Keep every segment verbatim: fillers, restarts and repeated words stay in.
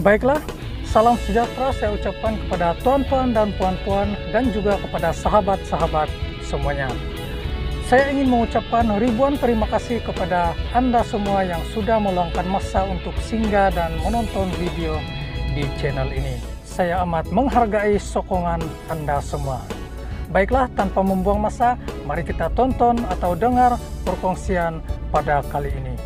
Baiklah, salam sejahtera saya ucapkan kepada tuan-tuan dan puan-puan dan juga kepada sahabat-sahabat semuanya. Saya ingin mengucapkan ribuan terima kasih kepada Anda semua yang sudah meluangkan masa untuk singgah dan menonton video di channel ini. Saya amat menghargai sokongan Anda semua. Baiklah, tanpa membuang masa, mari kita tonton atau dengar perkongsian pada kali ini.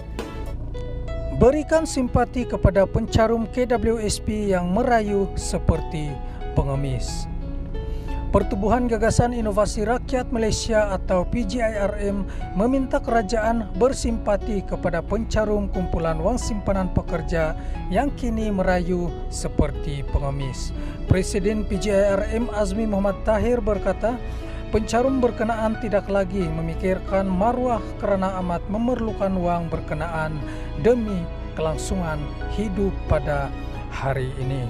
Berikan simpati kepada pencarum K W S P yang merayu seperti pengemis. Pertubuhan Gagasan Inovasi Rakyat Malaysia atau P G I R M meminta kerajaan bersimpati kepada pencarum kumpulan wang simpanan pekerja yang kini merayu seperti pengemis. Presiden P G I R M Azmi Muhammad Tahir berkata, pencarum berkenaan tidak lagi memikirkan maruah kerana amat memerlukan wang berkenaan demi kelangsungan hidup pada hari ini.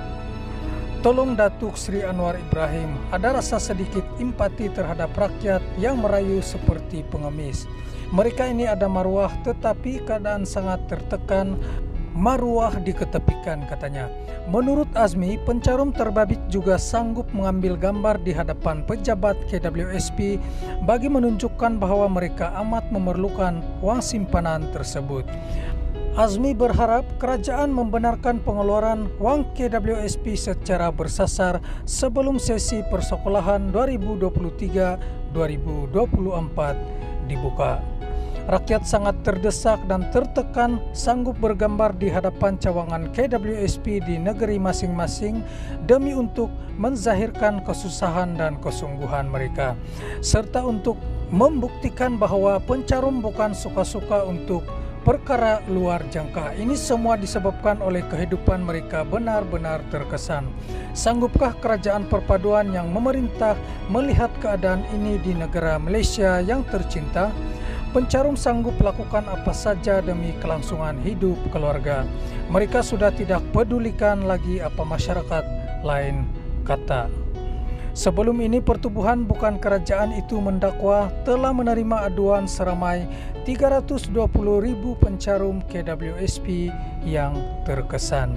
Tolong Datuk Seri Anwar Ibrahim ada rasa sedikit empati terhadap rakyat yang merayu seperti pengemis. Mereka ini ada maruah tetapi keadaan sangat tertekan, maruah diketepikan katanya. Menurut Azmi, pencarum terbabit juga sanggup mengambil gambar di hadapan pejabat K W S P bagi menunjukkan bahawa mereka amat memerlukan wang simpanan tersebut. Azmi berharap kerajaan membenarkan pengeluaran wang K W S P secara bersasar sebelum sesi persekolahan dua ribu dua puluh tiga dua ribu dua puluh empat dibuka. Rakyat sangat terdesak dan tertekan sanggup bergambar di hadapan cawangan K W S P di negeri masing-masing demi untuk menzahirkan kesusahan dan kesungguhan mereka, serta untuk membuktikan bahawa pencarum bukan suka-suka untuk perkara luar jangka. Ini semua disebabkan oleh kehidupan mereka benar-benar terkesan. Sanggupkah kerajaan perpaduan yang memerintah melihat keadaan ini di negara Malaysia yang tercinta? Pencarum sanggup lakukan apa saja demi kelangsungan hidup keluarga. Mereka sudah tidak pedulikan lagi apa masyarakat lain kata. Sebelum ini, Pertubuhan Bukan Kerajaan itu mendakwa telah menerima aduan seramai tiga ratus dua puluh ribu pencarum K W S P yang terkesan.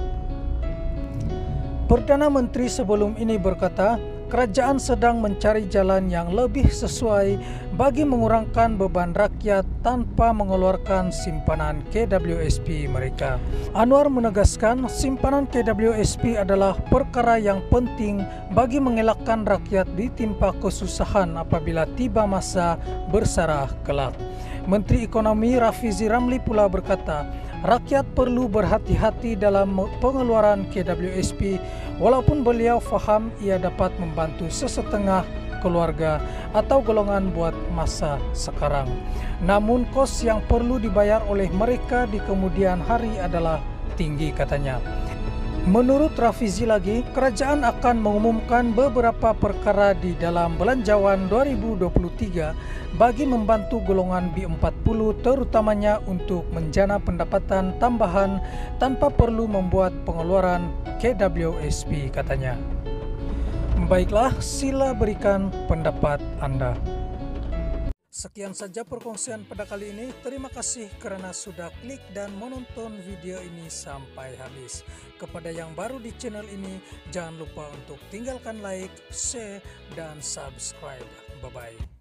Perdana Menteri sebelum ini berkata, kerajaan sedang mencari jalan yang lebih sesuai bagi mengurangkan beban rakyat tanpa mengeluarkan simpanan K W S P mereka. Anwar menegaskan simpanan K W S P adalah perkara yang penting bagi mengelakkan rakyat ditimpa kesusahan apabila tiba masa bersarah kelak. Menteri Ekonomi Rafizi Ramli pula berkata, rakyat perlu berhati-hati dalam pengeluaran K W S P walaupun beliau faham ia dapat membantu sesetengah keluarga atau golongan buat masa sekarang. Namun kos yang perlu dibayar oleh mereka di kemudian hari adalah tinggi katanya. Menurut Rafizi lagi, kerajaan akan mengumumkan beberapa perkara di dalam Belanjawan dua ribu dua puluh tiga bagi membantu golongan B empat puluh terutamanya untuk menjana pendapatan tambahan tanpa perlu membuat pengeluaran K W S P katanya. Baiklah, sila berikan pendapat Anda. Sekian saja perkongsian pada kali ini. Terima kasih kerana sudah klik dan menonton video ini sampai habis. Kepada yang baru di channel ini, jangan lupa untuk tinggalkan like, share, dan subscribe. Bye-bye.